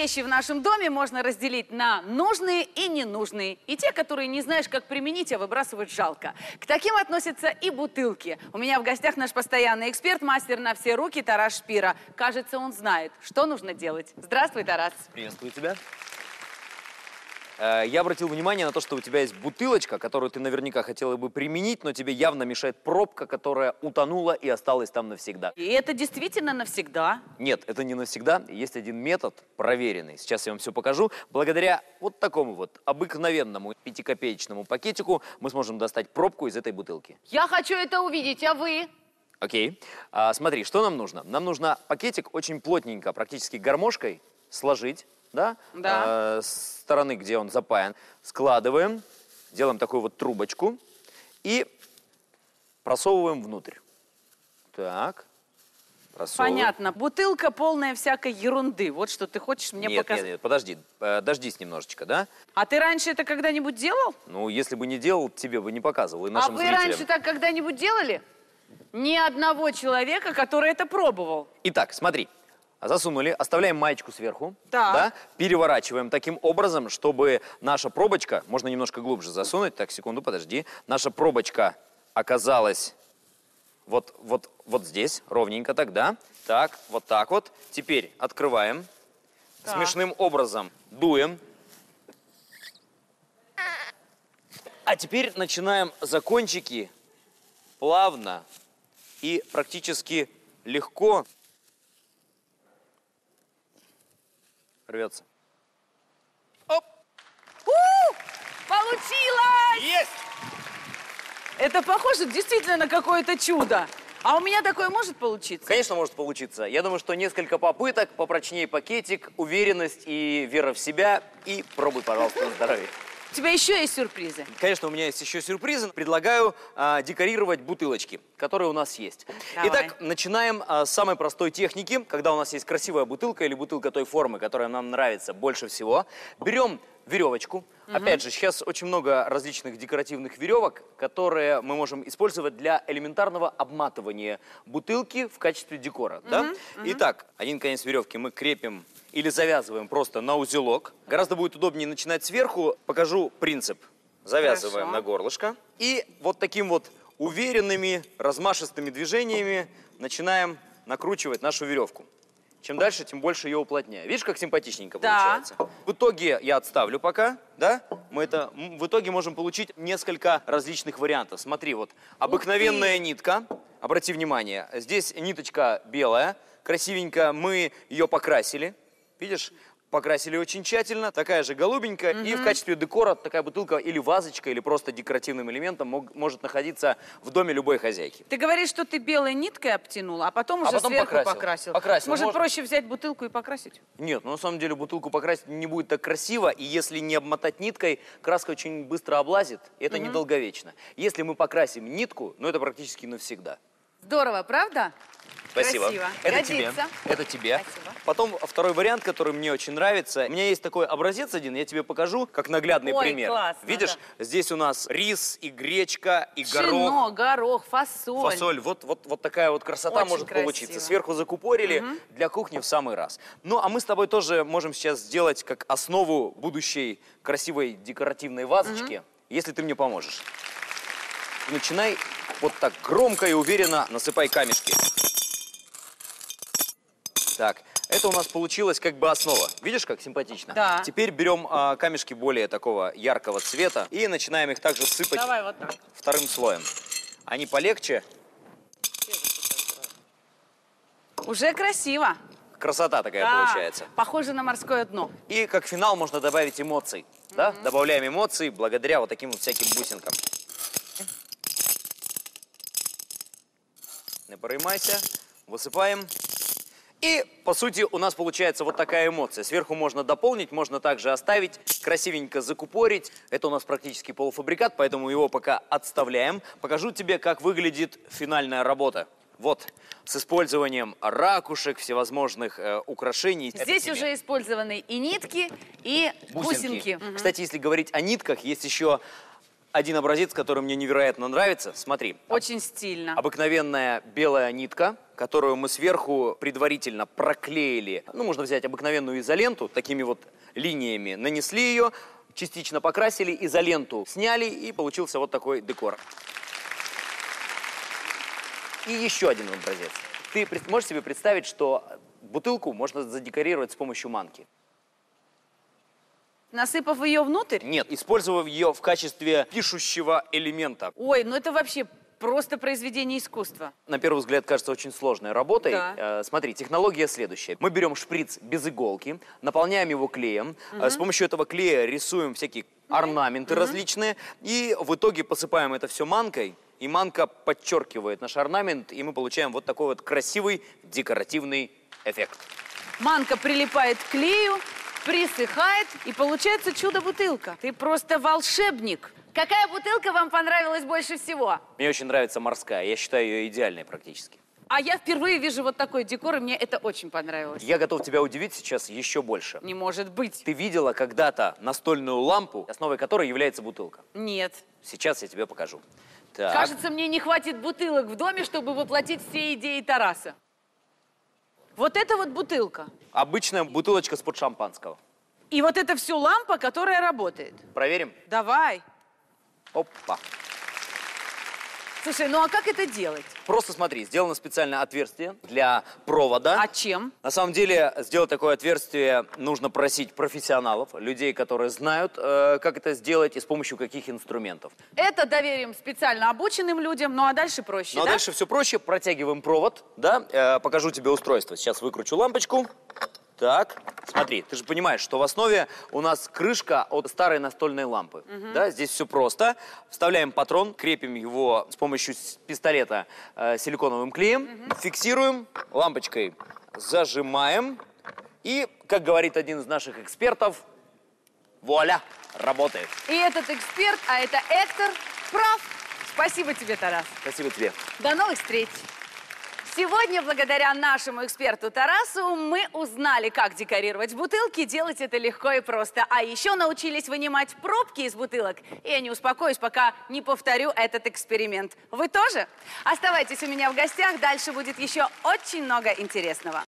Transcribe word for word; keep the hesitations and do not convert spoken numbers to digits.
вещи в нашем доме можно разделить на нужные и ненужные. И те, которые не знаешь, как применить, а выбрасывать жалко. К таким относятся и бутылки. У меня в гостях наш постоянный эксперт, мастер на все руки Тарас Шпира. Кажется, он знает, что нужно делать. Здравствуй, Тарас. Приветствую тебя. Я обратил внимание на то, что у тебя есть бутылочка, которую ты наверняка хотела бы применить, но тебе явно мешает пробка, которая утонула и осталась там навсегда. И это действительно навсегда? Нет, это не навсегда. Есть один метод проверенный. Сейчас я вам все покажу. Благодаря вот такому вот обыкновенному пятикопеечному пакетику мы сможем достать пробку из этой бутылки. Я хочу это увидеть, а вы? Окей. А, смотри, что нам нужно? Нам нужно пакетик очень плотненько, практически гармошкой сложить. Да? Да. Э, с стороны, где он запаян, складываем, делаем такую вот трубочку и просовываем внутрь. Так, просовываем. Понятно. Бутылка полная всякой ерунды. Вот что ты хочешь мне нет, показать. Нет, нет, подожди, э, дождись немножечко, да? А ты раньше это когда-нибудь делал? Ну, если бы не делал, тебе бы не показывал, и А нашим вы зрителям. раньше так когда-нибудь делали? Ни одного человека, который это пробовал. Итак, смотри. Засунули, оставляем маечку сверху, Так. да, переворачиваем таким образом, чтобы наша пробочка, можно немножко глубже засунуть, так, секунду, подожди, наша пробочка оказалась вот, вот, вот здесь, ровненько так, да, так, вот так вот. Теперь открываем, Так. смешным образом дуем. А теперь начинаем за кончики плавно и практически легко рвется. Оп! У! Получилось! Есть! Это похоже действительно на какое-то чудо. А у меня такое может получиться? Конечно, может получиться. Я думаю, что несколько попыток, попрочнее пакетик, уверенность и вера в себя. И пробуй, пожалуйста, на здоровье. У тебя еще есть сюрпризы? Конечно, у меня есть еще сюрпризы. Предлагаю а, декорировать бутылочки, которые у нас есть. Давай. Итак, начинаем а, с самой простой техники. Когда у нас есть красивая бутылка или бутылка той формы, которая нам нравится больше всего, берем веревочку. Угу. Опять же, сейчас очень много различных декоративных веревок, которые мы можем использовать для элементарного обматывания бутылки в качестве декора. Угу. Да? Угу. Итак, один конец веревки мы крепим или завязываем просто на узелок. Гораздо будет удобнее начинать сверху. Покажу принцип. Завязываем Хорошо. на горлышко. И вот таким вот уверенными, размашистыми движениями начинаем накручивать нашу веревку. Чем дальше, тем больше ее уплотняю. Видишь, как симпатичненько да. получается? В итоге я отставлю пока, да? Мы это, в итоге можем получить несколько различных вариантов. Смотри, вот обыкновенная нитка. Обрати внимание, здесь ниточка белая. Красивенько мы ее покрасили. Видишь? Покрасили очень тщательно. Такая же голубенькая. Mm-hmm. И в качестве декора такая бутылка или вазочка, или просто декоративным элементом мог, может находиться в доме любой хозяйки. Ты говоришь, что ты белой ниткой обтянула, а потом а уже потом сверху покрасил. покрасил. покрасил. Может, Можно... проще взять бутылку и покрасить? Нет, ну на самом деле бутылку покрасить не будет так красиво. И если не обмотать ниткой, краска очень быстро облазит. И это mm-hmm. недолговечно. Если мы покрасим нитку, ну это практически навсегда. Здорово, правда? Спасибо. Красиво. Это Годится. тебе. Это тебе. Спасибо. Потом второй вариант, который мне очень нравится. У меня есть такой образец один, я тебе покажу, как наглядный Ой, пример. классно, Видишь, да. здесь у нас рис и гречка, и Пшено, горох. горох, фасоль. Фасоль. Вот, вот, вот такая вот красота Очень может красиво. получиться. Сверху закупорили, угу. Для кухни в самый раз. Ну, а мы с тобой тоже можем сейчас сделать как основу будущей красивой декоративной вазочки, угу. Если ты мне поможешь. Начинай вот так громко и уверенно насыпай камешки. Так, это у нас получилось как бы основа. Видишь, как симпатично? Да. Теперь берем а, камешки более такого яркого цвета и начинаем их также сыпать. Давай вот так. Вторым слоем. Они полегче. Уже красиво. Красота такая да. получается. Похоже на морское дно. И как финал можно добавить эмоций. Mm-hmm. Да? Добавляем эмоции благодаря вот таким вот всяким бусинкам. Не переймайся. Высыпаем. И, по сути, у нас получается вот такая эмоция. Сверху можно дополнить, можно также оставить, красивенько закупорить. Это у нас практически полуфабрикат, поэтому его пока отставляем. Покажу тебе, как выглядит финальная работа. Вот, с использованием ракушек, всевозможных э, украшений. Здесь уже использованы и нитки, и бусинки. бусинки. Угу. Кстати, если говорить о нитках, есть еще один образец, который мне невероятно нравится. Смотри. Очень стильно. Обыкновенная белая нитка, которую мы сверху предварительно проклеили. Ну, можно взять обыкновенную изоленту, такими вот линиями нанесли ее, частично покрасили, изоленту сняли, и получился вот такой декор. И еще один образец. Ты можешь себе представить, что бутылку можно задекорировать с помощью манки? Насыпав ее внутрь? Нет, использовав ее в качестве пишущего элемента. Ой, ну это вообще просто произведение искусства. На первый взгляд кажется очень сложной работой. Да. Э, смотри, технология следующая. Мы берем шприц без иголки, наполняем его клеем. Угу. Э, с помощью этого клея рисуем всякие орнаменты угу. различные. И в итоге посыпаем это все манкой. И манка подчеркивает наш орнамент, и мы получаем вот такой вот красивый декоративный эффект. Манка прилипает к клею, присыхает, и получается чудо-бутылка. Ты просто волшебник. Какая бутылка вам понравилась больше всего? Мне очень нравится морская. Я считаю ее идеальной практически. А я впервые вижу вот такой декор, и мне это очень понравилось. Я готов тебя удивить сейчас еще больше. Не может быть. Ты видела когда-то настольную лампу, основой которой является бутылка? Нет. Сейчас я тебе покажу. Так. Кажется, мне не хватит бутылок в доме, чтобы воплотить все идеи Тараса. Вот это вот бутылка. Обычная бутылочка с-под шампанского. И вот это все лампа, которая работает. Проверим? Давай. Опа. Слушай, ну а как это делать? Просто смотри, сделано специальное отверстие для провода. А чем? На самом деле, сделать такое отверстие нужно просить профессионалов, людей, которые знают, э, как это сделать и с помощью каких инструментов. Это доверим специально обученным людям, ну а дальше проще, Ну а да? дальше все проще. Протягиваем провод, да, э, покажу тебе устройство. Сейчас выкручу лампочку. Так, смотри, ты же понимаешь, что в основе у нас крышка от старой настольной лампы. Угу. Да, здесь все просто. Вставляем патрон, крепим его с помощью пистолета э, силиконовым клеем, угу. фиксируем, лампочкой зажимаем. И, как говорит один из наших экспертов, вуаля, работает. И этот эксперт, а это Эктор, прав. Спасибо тебе, Тарас. Спасибо тебе. До новых встреч. Сегодня, благодаря нашему эксперту Тарасу, мы узнали, как декорировать бутылки. Делать это легко и просто. А еще научились вынимать пробки из бутылок. И я не успокоюсь, пока не повторю этот эксперимент. Вы тоже? Оставайтесь у меня в гостях. Дальше будет еще очень много интересного.